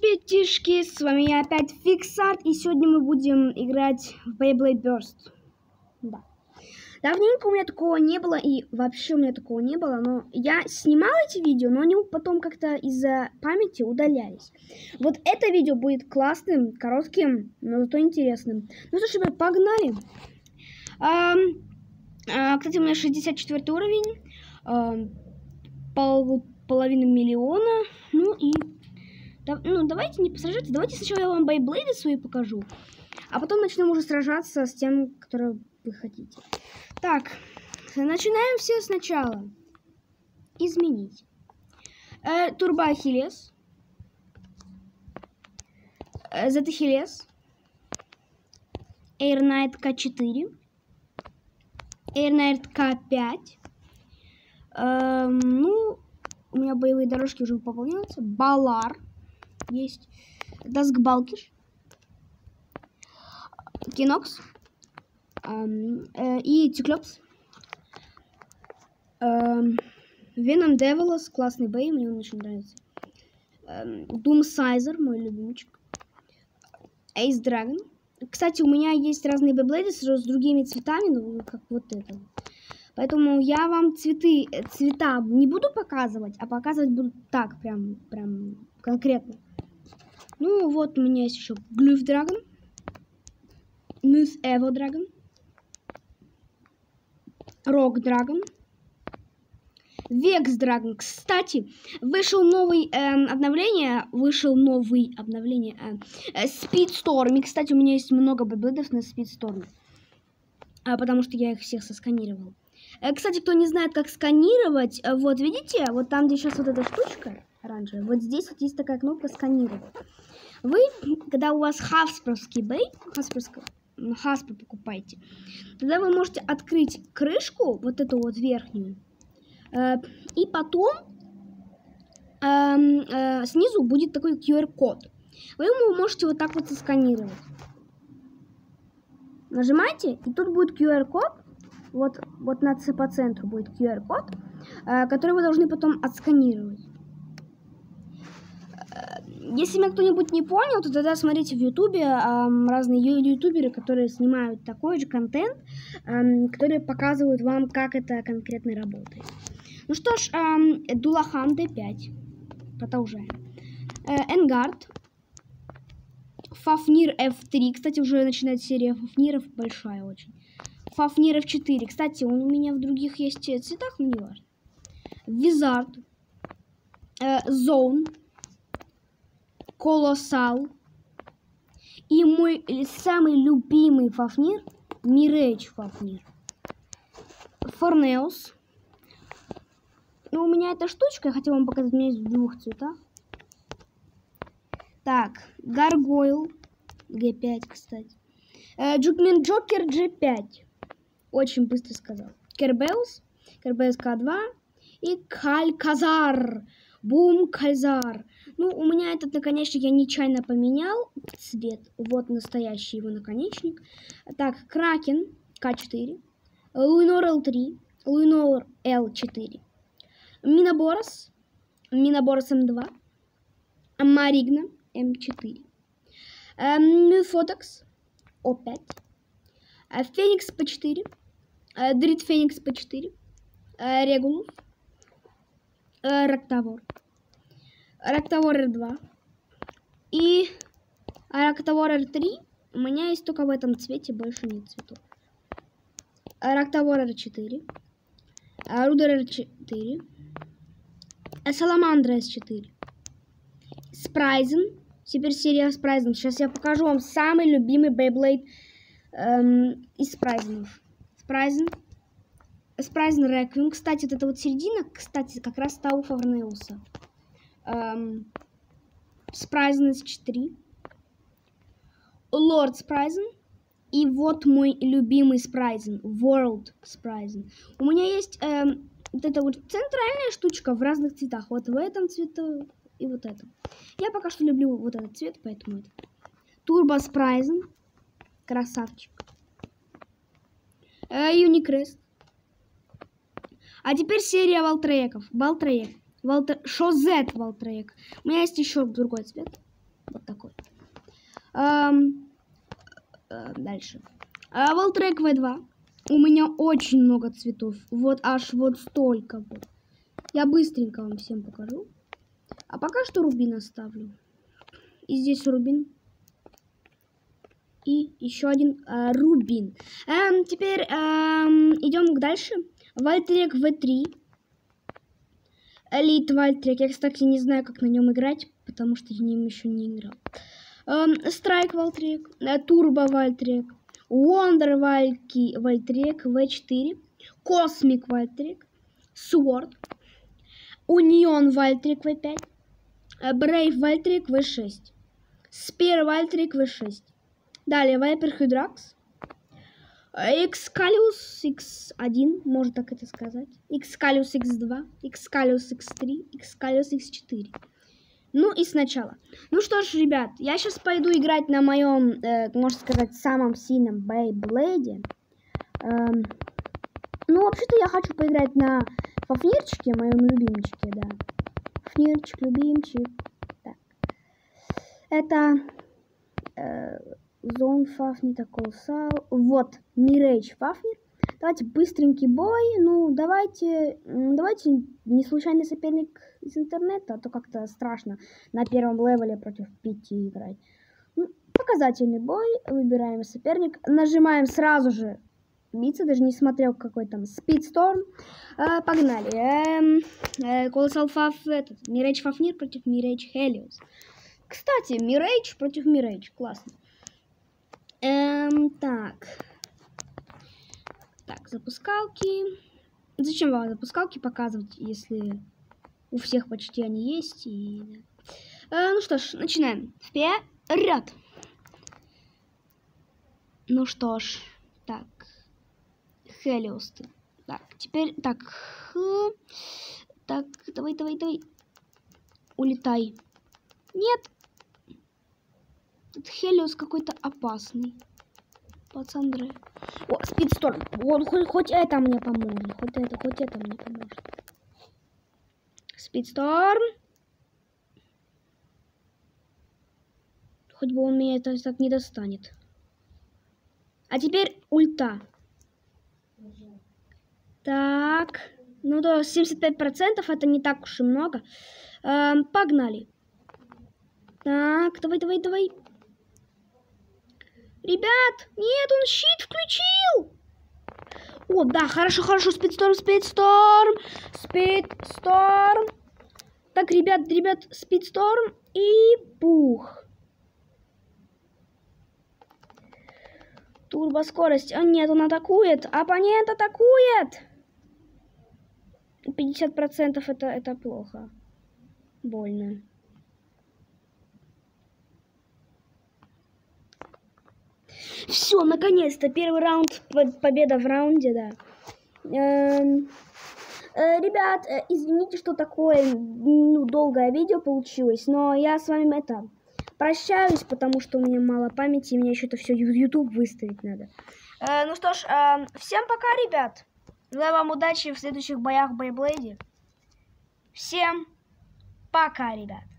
Ребятишки, с вами я опять Фиксат, и сегодня мы будем играть в Beyblade Burst. Да. Давненько у меня такого не было, и вообще у меня такого не было, но я снимала эти видео, но они потом как-то из-за памяти удалялись. Вот это видео будет классным, коротким, но зато интересным. Ну что ж, ребят, погнали. Кстати, у меня 64 уровень, половина миллиона, давайте не посражаться. Давайте сначала я вам бейблейды свои покажу, а потом начнем уже сражаться с тем, который вы хотите. Так, начинаем все сначала. Изменить. Турбо Ахиллес. Z Ахиллес. Air Knight К4. Air Knight К5. У меня боевые дорожки уже пополняются. Балар. Есть. Даскбалкиш. Кинокс. И Циклопс. Веном Девилос. Классный бей, мне он очень нравится. Думсайзер, мой любимчик. Эйс Драгон. Кстати, у меня есть разные бейблейды с другими цветами, ну, как вот это. Поэтому я вам цвета не буду показывать, а показывать буду так, прям конкретно. Ну, вот у меня есть еще Глюф Драгон. Мюс Эво Драгон. Рок Драгон. Векс Драгон. Кстати, вышло новое обновление. Speedstorm. И, кстати, у меня есть много бейблейдов на Speedstorm. Потому что я их всех сосканировал. Кстати, кто не знает, как сканировать, вот видите, вот там, где сейчас вот эта штучка оранжевая, вот здесь вот есть такая кнопка «Сканировать». Вы, когда у вас хаспровский бей, хаспер покупаете, тогда вы можете открыть крышку, вот эту вот верхнюю, и потом снизу будет такой QR-код. Вы его можете вот так вот сосканировать. Нажимаете, и тут будет QR-код. Вот по центру будет QR-код, который вы должны потом отсканировать. Если меня кто-нибудь не понял, то тогда смотрите в Ютубе разные ютуберы, которые снимают такой же контент, которые показывают вам, как это конкретно работает. Ну что ж, Дулахан D5. Продолжаем. Энгард. Фафнир F3. Кстати, уже начинает серия фафниров, большая очень. Фафнир F4. Кстати, он у меня в других есть цветах, но не важно. Визард. Зоун. Колоссал. И мой самый любимый фафнир. Мирейдж Фафнир. Форнеус. Ну, у меня эта штучка, я хотела вам показать, у меня есть в двух цветах. Так, Гаргойл. Г5, кстати. Джукмен Джокер G5. Очень быстро сказал. Кербеус. Кербеус К2. И Кальказар. Бум Кальзар. Ну, у меня этот наконечник я нечаянно поменял цвет. Вот настоящий его наконечник. Так, Кракен К4. Луинор Л3. Луинор Л4. Миноборос. Миноборос М2. Маригна М4. Мюфотекс О5. Феникс П4. Дрит Феникс П4. Регулус. Рактавор. Рактавор Р2. И Рактавор Р3. У меня есть только в этом цвете, больше нет цветов. Рактавор Р4. Рудер Р4. Саламандра С4. Спрайзен. Теперь серия Спрайзен. Сейчас я покажу вам самый любимый бейблейд из Спрайзенов. Спрайзен Реквием. Кстати, вот эта вот середина, кстати, как раз та у Форнеуса. Спрайзен С4. Лорд Спрайзен. И вот мой любимый Спрайзен. World Спрайзен. У меня есть вот эта вот центральная штучка в разных цветах. Вот в этом цвету и вот этом. Я пока что люблю вот этот цвет, поэтому это. Турбо Спрайзен. Красавчик. Юникрест. А теперь серия Валтреков. Шозет Валтрек. У меня есть еще другой цвет. Вот такой. Дальше. Волтрек V2. У меня очень много цветов. Вот аж вот столько вот. Я быстренько вам всем покажу. А пока что рубин оставлю. И здесь рубин. И еще один рубин. Теперь идем дальше. Вальтрек V3. Элит Вальтрек. Я, кстати, не знаю, как на нем играть, потому что я ним еще не играл. Страйк Вальтрек. Турбо Вальтрек. Вондер Вальтрек V4. Космик Вальтрек. Сворд. Унион Вальтрек V5. Брейв Вальтрек V6. Спир Вальтрек V6. Далее Вайпер Хидракс. Экскалиус X1, можно так это сказать. Экскалиус X2, Экскалиус X3, Экскалиус X4. Ну и сначала. Ну что ж, ребят, я сейчас пойду играть на моем, можно сказать, самом сильном Бейблейде. Ну, вообще-то я хочу поиграть на Фафнирчике, моем любимчике, да. Фафнирчик, любимчик. Так. Это... Зон Фафнир, Колоссал. Вот, Мирейдж Фафнир. Давайте быстренький бой. Ну, давайте не случайный соперник из интернета, а то как-то страшно на первом левеле против 5 играть. Ну, показательный бой. Выбираем соперник. Нажимаем сразу же биться, даже не смотрел какой там Speedstorm. Погнали. Колоссал Мирейдж Фафнир против Мирейдж Хелиос. Кстати, Мирейдж против Мирейдж. Классно. Так, запускалки. Зачем вам запускалки показывать, если у всех почти они есть? Ну что ж, начинаем. Вперед! Ну что ж, так. Хелиос. Так, теперь, так. Так, давай. Улетай. Нет. Этот Хелиос какой-то опасный. Пацаны. О, Спидсторм. Вот, хоть это мне поможет. Хоть это мне поможет. Спидсторм. Хоть бы он меня это так не достанет. А теперь ульта. Так. Ну да, 75% это не так уж и много. Погнали. Так, давай. Ребят, нет, он щит включил. О, да, хорошо, Спидсторм. Так, ребят, Спидсторм и бух. Турбоскорость. А нет, он атакует. Оппонент атакует. 50% это плохо. Больно. Все, наконец-то первый раунд, победа в раунде, да. Ребят, извините, что такое долгое видео получилось, но я с вами прощаюсь, потому что у меня мало памяти, и мне еще это все в YouTube выставить надо. Ну что ж, всем пока, ребят. Желаю вам удачи в следующих боях в Бейблейде. Всем пока, ребят.